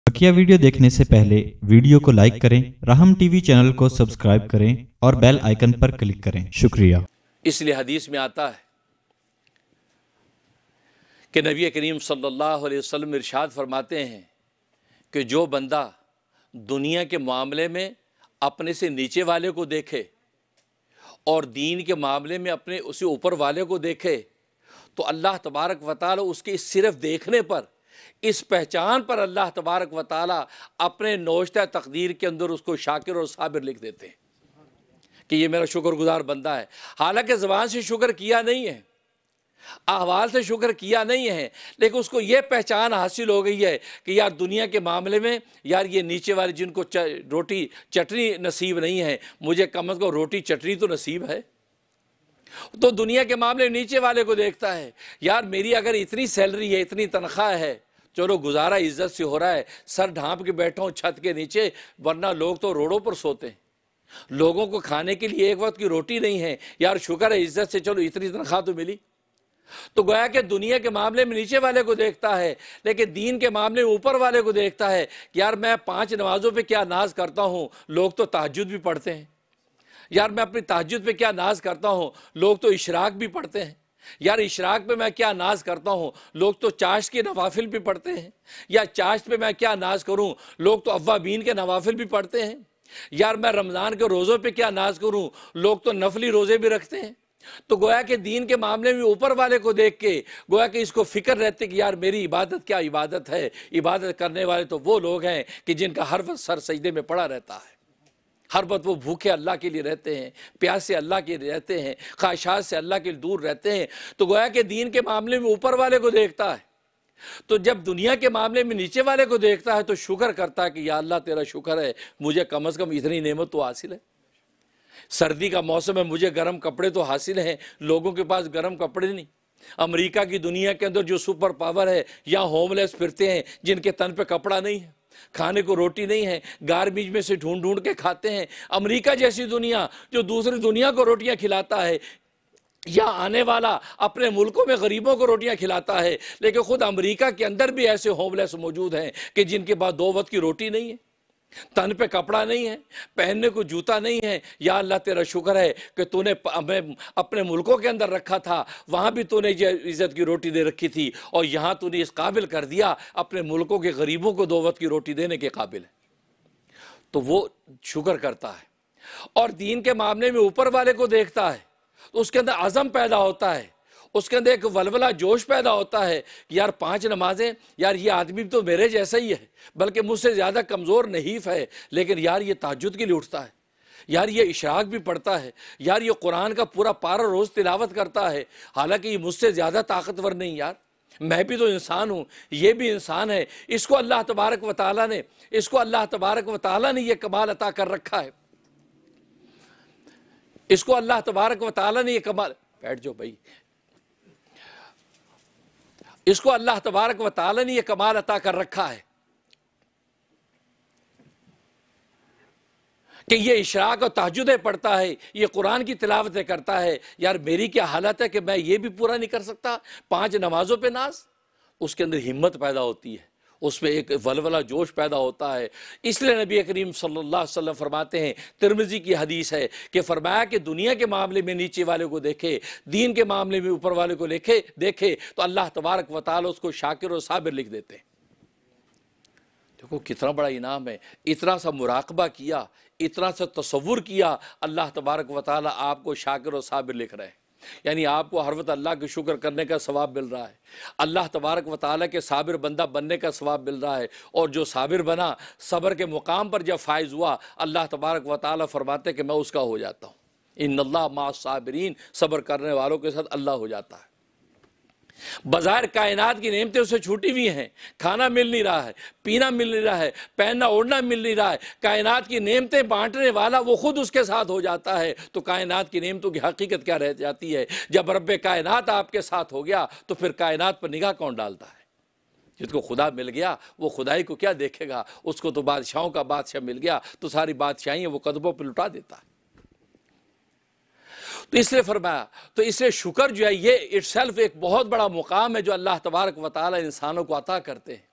बकिया video देखने से पहले वीडियो को लाइक करें, राहम टीवी चैनल को सब्सक्राइब करें और बेल आइकन पर क्लिक करें। शुक्रिया। इसलिए हदीस में आता है कि नबी करीम सल्लल्लाहु अलैहि वसल्लम इरशाद फरमाते हैं कि जो बंदा दुनिया के मामले में अपने से नीचे वाले को देखे और दीन के मामले में अपने उसे ऊपर वाले को देखे तो अल्लाह तबारक व तआला उसके सिर्फ देखने पर, इस पहचान पर अल्लाह तबारक व तआला अपने नोश्ता तकदीर के अंदर उसको शाकिर और साबिर लिख देते हैं कि ये मेरा शुक्रगुजार बंदा है। हालांकि ज़बान से शुक्र किया नहीं है, अहवाल से शुक्र किया नहीं है, लेकिन उसको ये पहचान हासिल हो गई है कि यार दुनिया के मामले में यार ये नीचे वाले जिनको रोटी चटनी नसीब नहीं है, मुझे कम से कम रोटी चटनी तो नसीब है। तो दुनिया के मामले में नीचे वाले को देखता है, यार मेरी अगर इतनी सैलरी है, इतनी तनख्वाह है, चलो गुजारा इज्जत से हो रहा है, सर ढांप के बैठा हूँ छत के नीचे, वरना लोग तो रोडों पर सोते हैं, लोगों को खाने के लिए एक वक्त की रोटी नहीं है, यार शुक्र है इज्जत से चलो इतनी तनख्वाह तो मिली। तो गोया कि दुनिया के मामले में नीचे वाले को देखता है, लेकिन दीन के मामले में ऊपर वाले को देखता है कि यार मैं 5 नमाजों पे क्या नाज करता हूँ, लोग तो तहज्जुद भी पढ़ते हैं। यार मैं अपनी तहज्जुद पे क्या नाज करता हूँ, लोग तो इशराक भी पढ़ते हैं। यार इशराक पे मैं क्या नाज करता हूँ, लोग तो चाश्त के नवाफिल भी पढ़ते हैं। या चाश्त पे मैं क्या नाज करूँ, लोग तो अव्वाबीन के नवाफिल भी पढ़ते हैं। यार मैं रमज़ान के रोज़ों पे क्या नाज करूँ, लोग तो नफली रोज़े भी रखते हैं। तो गोया के दीन के मामले में ऊपर वाले को देख के गोया कि इसको फिक्र रहती कि यार मेरी इबादत क्या इबादत है। इबादत करने वाले तो वो लोग हैं कि जिनका हर वक्त सर सजदे में पड़ा रहता है, हर वक्त वो भूखे अल्लाह के लिए रहते हैं, प्यासे अल्लाह के लिए रहते हैं, ख्वाहिशात से अल्लाह के दूर रहते हैं। तो गोया के दीन के मामले में ऊपर वाले को देखता है, तो जब दुनिया के मामले में नीचे वाले को देखता है तो शुक्र करता है कि या अल्लाह तेरा शुक्र है, मुझे कम से कम इतनी नेमत तो हासिल है। सर्दी का मौसम है, मुझे गर्म कपड़े तो हासिल हैं, लोगों के पास गर्म कपड़े नहीं। अमेरिका की दुनिया के अंदर जो सुपर पावर है, यहाँ होमलेस फिरते हैं जिनके तन पे कपड़ा नहीं है, खाने को रोटी नहीं है, गार्बेज में से ढूंढ ढूंढ के खाते हैं। अमेरिका जैसी दुनिया जो दूसरी दुनिया को रोटियां खिलाता है, या आने वाला अपने मुल्कों में गरीबों को रोटियां खिलाता है, लेकिन खुद अमेरिका के अंदर भी ऐसे होमलेस मौजूद हैं कि जिनके पास 2 वक्त की रोटी नहीं है, तन पे कपड़ा नहीं है, पहनने को जूता नहीं है। या अल्लाह तेरा शुक्र है कि तूने हमें अपने मुल्कों के अंदर रखा था, वहाँ भी तूने इज़्ज़त की रोटी दे रखी थी, और यहाँ तूने इस काबिल कर दिया अपने मुल्कों के गरीबों को 2 वक्त की रोटी देने के काबिल है। तो वो शुक्र करता है और दीन के मामले में ऊपर वाले को देखता है तो उसके अंदर अज़म पैदा होता है, उसके अंदर एक वलवला जोश पैदा होता है कि यार 5 नमाजें, यार ये आदमी तो मेरे जैसा ही है, बल्कि मुझसे ज़्यादा कमज़ोर नहीफ है, लेकिन यार ये तहज्जुद के लिए उठता है, यार ये इशराक भी पढ़ता है, यार ये कुरान का पूरा पारा रोज़ तिलावत करता है। हालांकि ये मुझसे ज़्यादा ताकतवर नहीं, यार मैं भी तो इंसान हूँ, ये भी इंसान है। इसको अल्लाह तबारक व तआला ने ये कमाल अता कर रखा है, इसको अल्लाह तबारक व तआला ने ये कमाल, बैठ जाओ भाई, इसको अल्लाह तबारक व तआला ने यह कमाल अता कर रखा है कि ये इशराक और तहज्जुदें पढ़ता है, ये कुरान की तिलावतें करता है। यार मेरी क्या हालत है कि मैं ये भी पूरा नहीं कर सकता, 5 नमाजों पे नाज। उसके अंदर हिम्मत पैदा होती है, उसमें एक वलवला जोश पैदा होता है। इसलिए नबी करीम सल्लल्लाहु अलैहि वसल्लम फरमाते हैं, तिरमिज़ी की हदीस है कि फरमाया कि दुनिया के मामले में नीचे वाले को देखे, दीन के मामले में ऊपर वाले को देखे तो अल्लाह तबारक व तआला उसको शाकिर और साबिर लिख देते हैं। देखो कितना बड़ा इनाम है, इतना सा मुराकबा किया, इतना सा तसव्वुर किया, अल्लाह तबारक व तआला आपको शाकिर और साबिर लिख रहे हैं। यानी आपको हर वक्त अल्लाह के शुक्र करने का सवाब मिल रहा है, अल्लाह तबारक व तआला के साबिर बंदा बनने का सवाब मिल रहा है। और जो साबिर बना, सब्र के मुकाम पर जब फाइज हुआ, अल्लाह तबारक व तआला फरमाते कि मैं उसका हो जाता हूँ। इन्नल्लाह माअस साबिरीन, सब्र करने वालों के साथ अल्लाह हो जाता है। बाजार कायनात की नेमतें उसे छूटी हुई हैं, खाना मिल नहीं रहा है, पीना मिल नहीं रहा है, पहनना ओढ़ना मिल नहीं रहा है, कायनात की नेमतें बांटने वाला वो खुद उसके साथ हो जाता है। तो कायनात की नेमतों की हकीकत क्या रह जाती है? जब रब्बे कायनात आपके साथ हो गया तो फिर कायनात पर निगाह कौन डालता है? जिसको खुदा मिल गया वो खुदाई को क्या देखेगा? उसको तो बादशाहों का बादशाह मिल गया तो सारी बादशाही वो कदमों पर लुटा देता है। तो इसलिए फरमाया, तो इसलिए शुक्र जो है ये इटसेल्फ एक बहुत बड़ा मुकाम है जो अल्लाह तबारक व तआला इंसानों को अता करते हैं।